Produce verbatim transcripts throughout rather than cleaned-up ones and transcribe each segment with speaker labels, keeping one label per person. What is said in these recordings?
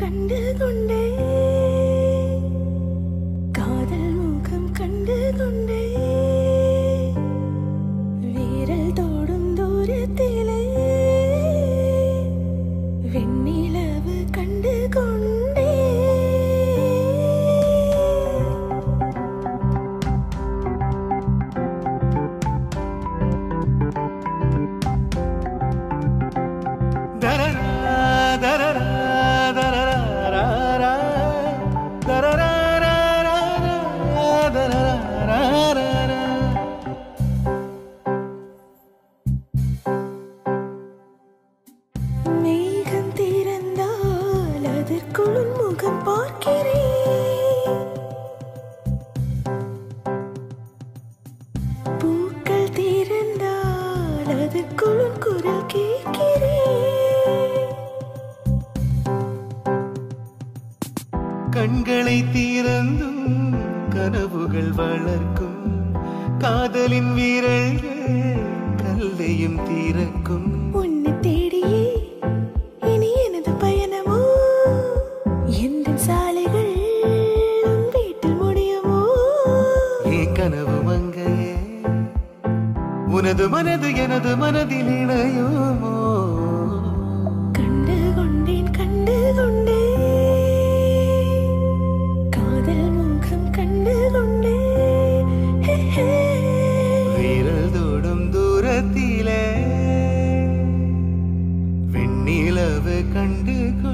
Speaker 1: கண்டு கொண்டே காதல் முகம் கண்டு கொண்டே வீரல் தோடும் தூரத்திலே வெண்ணிலவு கண்டு கொண்டே மேகம் திறந்தால் அதற்குள் முகம் பார்க்கிறேன் பூக்கள் திறந்தால் அதற்குள் குரல் கேட்கிறேன்
Speaker 2: கண்களை திறந்தும் கனவுகள் வளர்க்கும் காதலின் வீரர்கள் கல்லையும் திறக்கும்
Speaker 1: உன்னை தேடியே இனி எனது பயணமோ எந்த சாலைகள் உன் வீட்டில் முடியுமோ
Speaker 2: என் கனவு மங்கையே உனது மனது எனது மனதில் இணையுமோ
Speaker 1: கண்டு கொண்டேன் கண்டு கொண்டேன் காதல் முகம் கண்டு கொண்டேன்
Speaker 2: வீரல் தோடும் தூரத்திலே வெண்ணிலவு கண்டு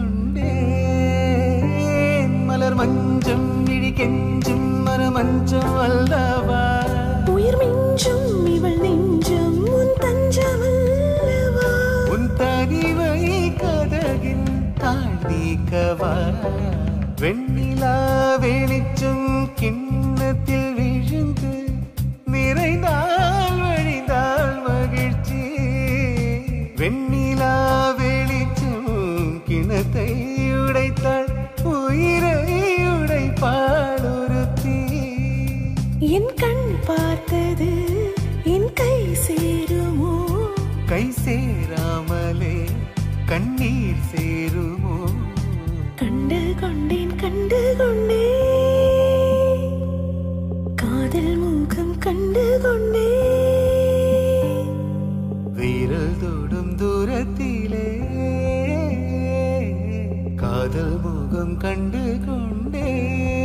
Speaker 2: கொண்டேன் மலர் மஞ்சம் இழி கெஞ்சும் மனமஞ்சம் அல்லவா
Speaker 1: உயிர் மிஞ்சும் இவள் நெஞ்சும் உன் தஞ்சமல்லவா
Speaker 2: உன் தனிவை கதகின் தாழ்நீக்கவா வெண்ணிலா வெளிச்சம் கிண்ணத்தில் விழுந்து நிறைந்தால் வழிந்தால் மகிழ்ச்சி வெண்ணிலா வெளிச்சம் கிணத்தை உடைத்தாள் உயிரை உடைப்பாள் ஒருத்தி
Speaker 1: என் கண் பார்த்தது என் கை சேருமோ
Speaker 2: கை சேராமலே கண்ணீர் சேருமோ
Speaker 1: கண்டு கொண்டேன் கண்டு கொண்டேன் காதல் முகம் கண்டு கொண்டேன்
Speaker 2: வீரல் தோடும் தூரத்திலே காதல் முகம் கண்டு கொண்டே